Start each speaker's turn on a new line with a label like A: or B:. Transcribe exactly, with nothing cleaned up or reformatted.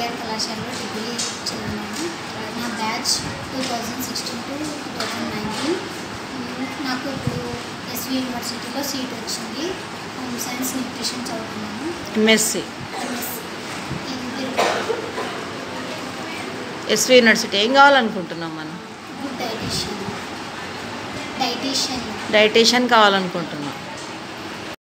A: KR కళాశాలలో degree చదివాను. నా batch two thousand sixteen to two thousand nineteen. నాకు ఇప్పుడు ఎస్వి యూనివర్సిటీలో సీట్ వచ్చింది. హోమ్ సైన్స్ న్యూట్రిషన్ చదువుతున్నాను.
B: MSc SV university. ఏం కావాలనుకుంటున్నాం మనం?
A: Dietitian dietitian
B: dietitian కావాలనుకుంటున్నాం.